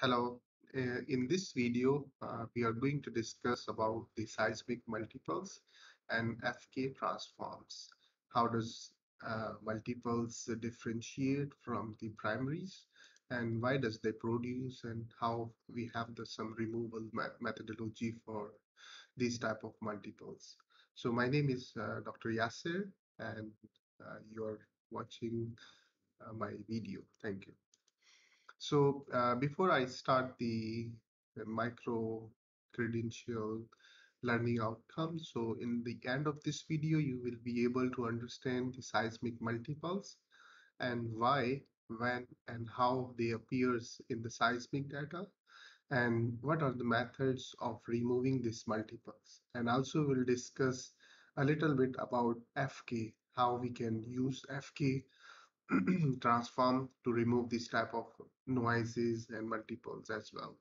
Hello. In this video, we are going to discuss about the seismic multiples and FK transforms. How does multiples differentiate from the primaries, and why does they produce, and how we have some removal methodology for these type of multiples. So my name is Dr. Yasser, and you are watching my video. Thank you. So before I start the micro credential learning outcomes, so in the end of this video, you will be able to understand the seismic multiples and why, when, and how they appears in the seismic data, and what are the methods of removing these multiples. And also we'll discuss a little bit about FK, how we can use FK transform to remove this type of noises and multiples as well.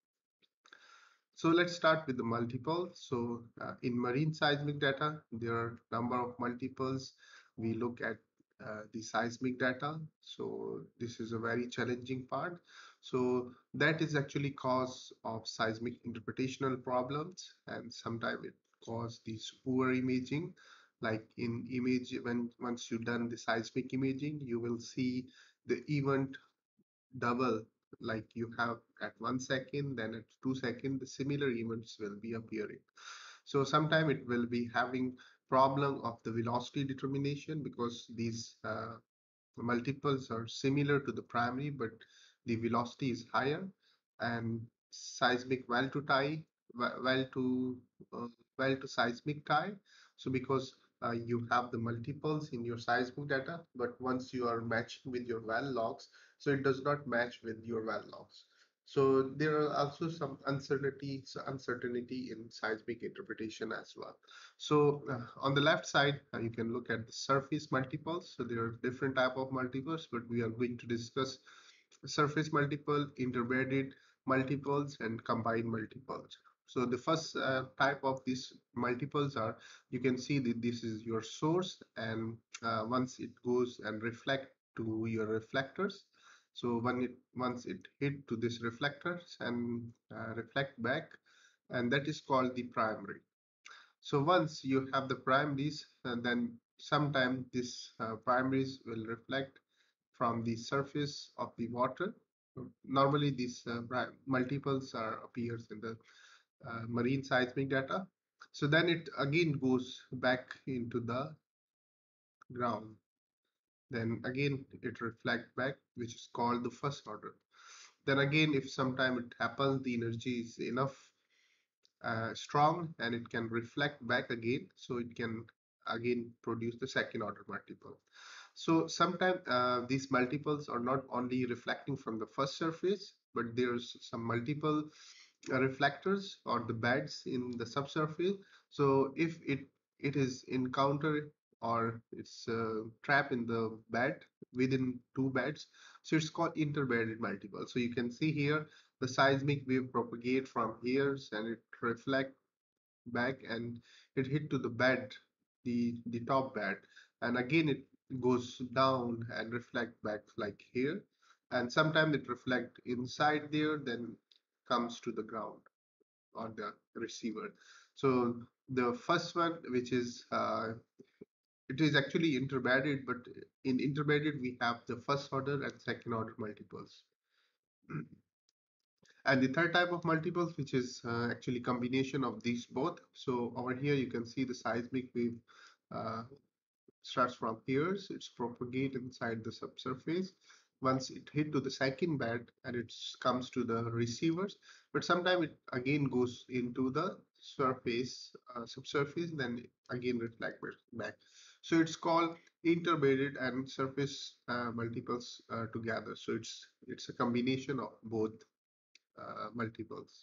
So let's start with the multiple. So in marine seismic data, there are number of multiples. We look at the seismic data. So this is a very challenging part. So that is actually cause of seismic interpretational problems, and sometimes it cause these poor imaging. Like in image, when once you've done the seismic imaging, you will see the event double, like you have at 1 second, then at 2 seconds the similar events will be appearing. So sometime it will be having problem of the velocity determination, because these multiples are similar to the primary, but the velocity is higher. And seismic well to tie, well to uh, well to seismic tie. So because you have the multiples in your seismic data, but once you are matching with your well logs, so it does not match with your well logs. So there are also some uncertainty in seismic interpretation as well. So on the left side, you can look at the surface multiples. So there are different type of multiples, but we are going to discuss surface multiple, interbedded multiples, and combined multiples. So the first type of these multiples are, you can see that this is your source, and once it goes and reflect to your reflectors. So once it hit to this reflectors and reflect back, and that is called the primary. So once you have the primaries, then sometime this primaries will reflect from the surface of the water. Normally, these multiples are appears in the marine seismic data. So then it again goes back into the ground. Then again it reflect back, which is called the first order. Then again, if sometime it happens, the energy is enough strong, and it can reflect back again, so it can again produce the second order multiple. So sometimes these multiples are not only reflecting from the first surface, but there's some multiple reflectors or the beds in the subsurface. So if it is encountered, or it's trapped in the bed within two beds, so it's called interbedded multiple. So you can see here the seismic wave propagate from here, and it reflect back, and it hit to the bed, the top bed, and again it goes down and reflect back like here, and sometimes it reflect inside there, then comes to the ground or the receiver. So the first one, which is it is actually interbedded, but in interbedded we have the first order and second order multiples. And the third type of multiples, which is actually combination of these both. So over here you can see the seismic wave uh, starts from here, so it's propagate inside the subsurface. Once it hit to the second bed, and it comes to the receivers, but sometimes it again goes into the surface, subsurface, then again reflect back. So it's called interbedded and surface multiples together. So it's a combination of both multiples.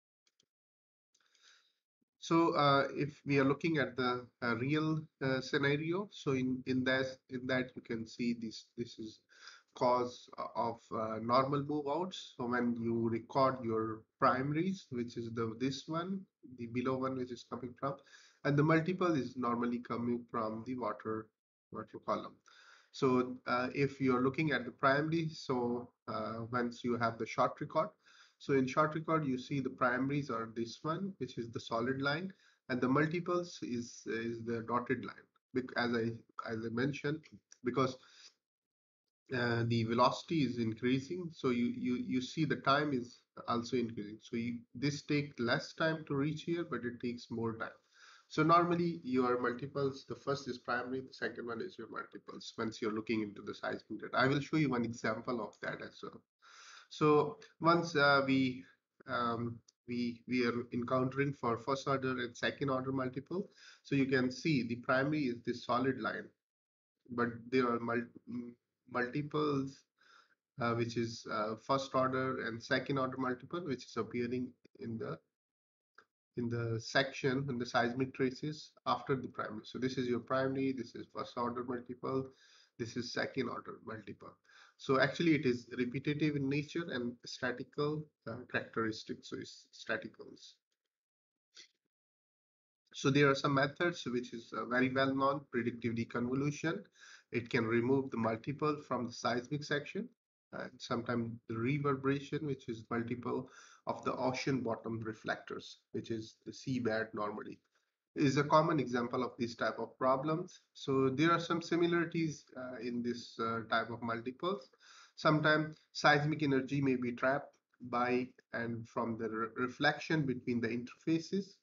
So if we are looking at the real scenario, so in that you can see this is cause of normal move outs. So when you record your primaries, which is this one, the below one, which is coming from, and the multiple is normally coming from the water column. So if you're looking at the primary, so once you have the short record, So in short record, you see the primaries are this one, which is the solid line, and the multiples is the dotted line. As I mentioned, because the velocity is increasing, so you see the time is also increasing. So this take less time to reach here, but it takes more time. So normally your multiples, the first is primary, the second one is your multiples once you're looking into the seismic data. I will show you one example of that as well. So once we are encountering for first order and second order multiple, so you can see the primary is this solid line, but there are multiples which is first order and second order multiple, which is appearing in the section in the seismic traces after the primary. So this is your primary, this is first order multiple, this is second order multiple. So actually it is repetitive in nature and statical characteristics, so it's staticals. So there are some methods which is very well known, predictive deconvolution. It can remove the multiple from the seismic section, and sometimes the reverberation, which is multiple of the ocean bottom reflectors, which is the seabed normally, is a common example of this type of problems. So there are some similarities in this type of multiples. Sometimes seismic energy may be trapped by and from the reflection between the interfaces.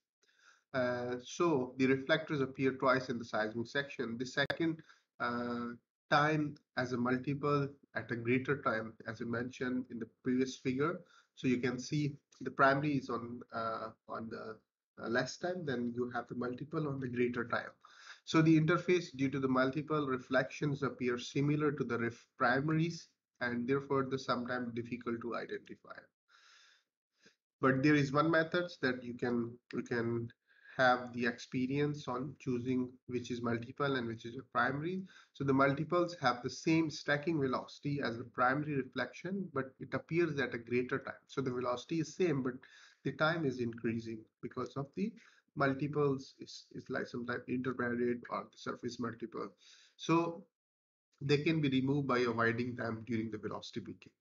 So the reflectors appear twice in the seismic section. The second uh, time as a multiple at a greater time, as I mentioned in the previous figure. So you can see the primary is on the less time, then you have the multiple on the greater time. So the interface due to the multiple reflections appear similar to the primaries, and therefore the sometimes difficult to identify. But there is one method that you can have the experience on choosing which is multiple and which is a primary. So the multiples have the same stacking velocity as the primary reflection, but it appears at a greater time. So the velocity is same, but the time is increasing because of the multiples is like sometimes intermediate or the surface multiple. So they can be removed by avoiding them during the velocity peaking.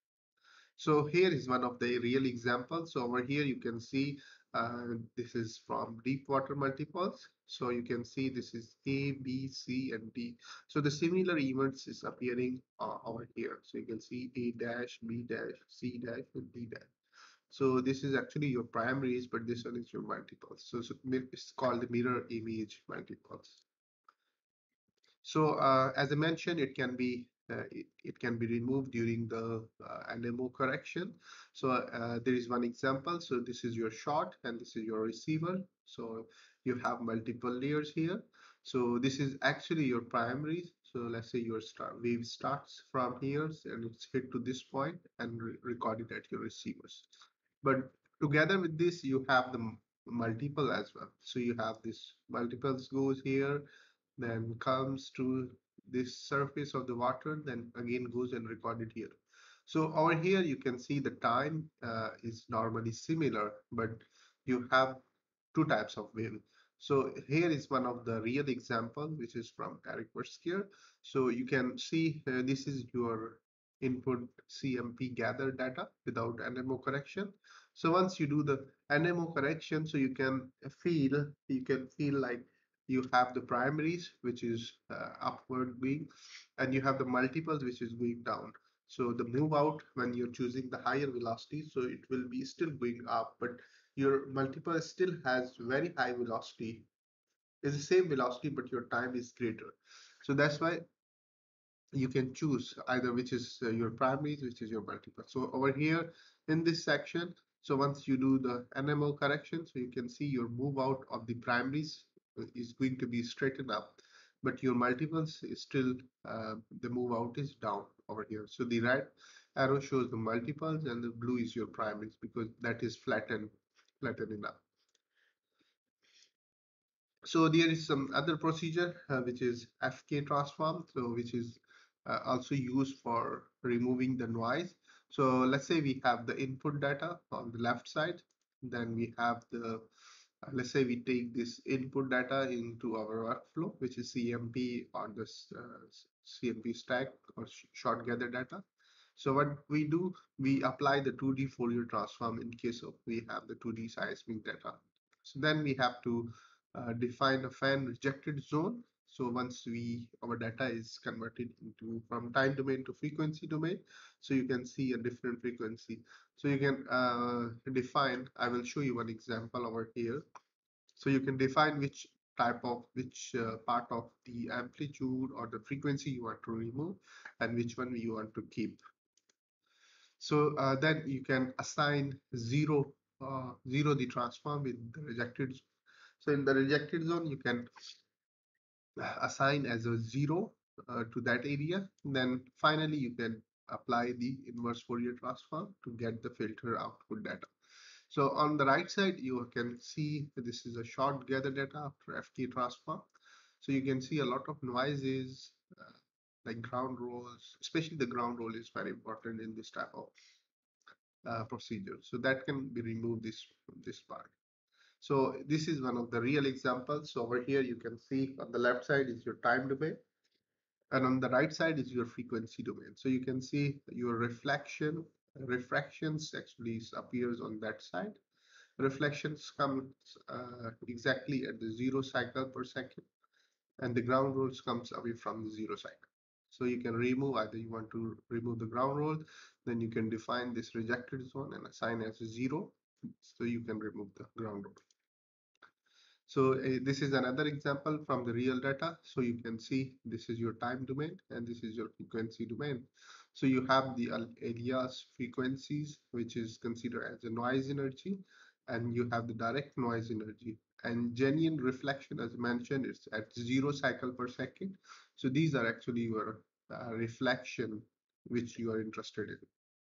So here is one of the real examples. So over here you can see this is from deep water multiples. So you can see this is A, B, C, and D. So the similar events is appearing over here. So you can see A dash, B dash, C dash, and D dash. So this is actually your primaries, but this one is your multiples. So it's called the mirror image multiples. So as I mentioned, it can be removed during the NMO correction. So there is one example. So this is your shot and this is your receiver. So you have multiple layers here. So this is actually your primaries. So let's say your wave starts from here and it's hit to this point and recorded at your receivers. But together with this, you have the multiple as well. So you have this multiples goes here, then comes to this surface of the water, then again goes and recorded here. So over here you can see the time is normally similar, but you have two types of wave. So here is one of the real example, which is from Eric Verskier. So you can see this is your input CMP gather data without NMO correction. So once you do the NMO correction, so you can feel like you have the primaries, which is upward going, and you have the multiples, which is going down. So the move out when you're choosing the higher velocity, so it will be still going up, but your multiple still has very high velocity. It's the same velocity, but your time is greater. So that's why you can choose either which is your primaries, which is your multiple. So over here in this section, so once you do the NMO correction, so you can see your move out of the primaries is going to be straightened up, but your multiples is still the move out is down over here. So the red arrow shows the multiples and the blue is your primaries because that is flattening up. So there is some other procedure which is FK transform, so which is also used for removing the noise. So let's say we have the input data on the left side, then we have the let's say we take this input data into our workflow, which is CMP on this CMP stack or short gather data. So what we do, we apply the 2D Fourier transform in case of we have the 2D seismic data. So then we have to define a fan rejected zone. So once our data is converted into from time domain to frequency domain, so you can see a different frequency. So you can define, I will show you one example over here. So you can define which which part of the amplitude or the frequency you want to remove and which one you want to keep. So then you can assign zero the transform with the rejected. So in the rejected zone, you can assign as a zero to that area. Then finally, you can apply the inverse Fourier transform to get the filter output data. So on the right side, you can see this is a short gather data after FK transform. So you can see a lot of noises like ground rolls, especially the ground roll is very important in this type of procedure. So that can be removed this part. So this is one of the real examples. So over here you can see on the left side is your time domain, and on the right side is your frequency domain. So you can see your refractions actually appears on that side. Reflections come exactly at the 0 cycle per second, and the ground rolls comes away from the 0 cycle. So you can remove, either you want to remove the ground roll, then you can define this rejected zone and assign as a 0, so you can remove the ground roll. So this is another example from the real data. So you can see this is your time domain and this is your frequency domain. So you have the alias frequencies, which is considered as a noise energy, and you have the direct noise energy. And genuine reflection, as mentioned, is at 0 cycle per second. So these are actually your reflection which you are interested in.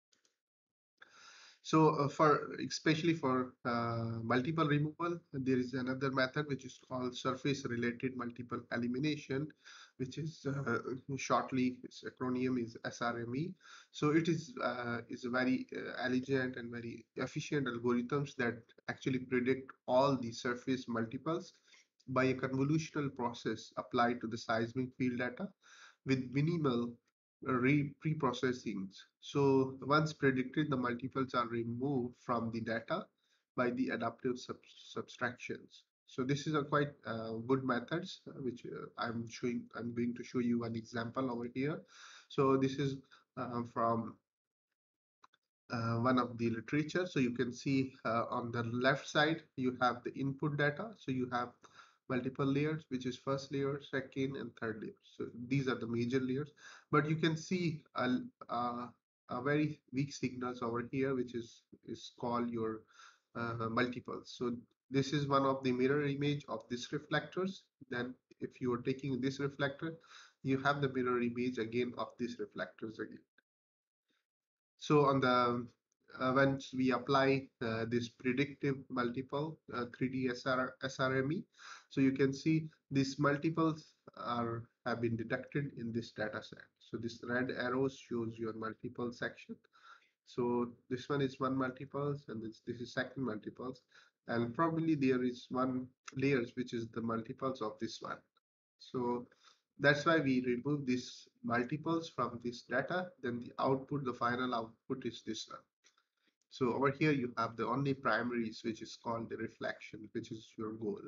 So for especially for multiple removal, there is another method which is called surface related multiple elimination, which is shortly its acronym is SRME. So it is a very elegant and very efficient algorithms that actually predict all the surface multiples by a convolutional process applied to the seismic field data with minimal pre-processing. So once predicted, the multiples are removed from the data by the adaptive subtractions. So this is a quite good methods which I'm going to show you an example over here. So this is from one of the literature. So you can see on the left side, you have the input data. So you have multiple layers, which is first layer, second, and third layer. So these are the major layers. But you can see a very weak signals over here, which is called your multiples. So this is one of the mirror image of this reflectors. Then if you are taking this reflector, you have the mirror image again of these reflectors again. So on the once we apply this predictive multiple 3D SRME, so you can see these multiples are have been detected in this data set. So this red arrows shows your multiple section. So this one is one multiples and this is second multiples, and probably there is one layers which is the multiples of this one. So that's why we remove these multiples from this data. Then the output, the final output is this one. So over here you have the only primaries, which is called the reflection, which is your goal.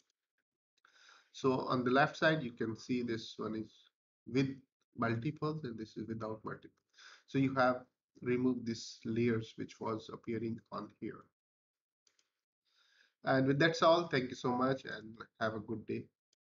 So on the left side, you can see this one is with multiples and this is without multiples. So you have removed these layers which was appearing on here. And with that's all, thank you so much and have a good day.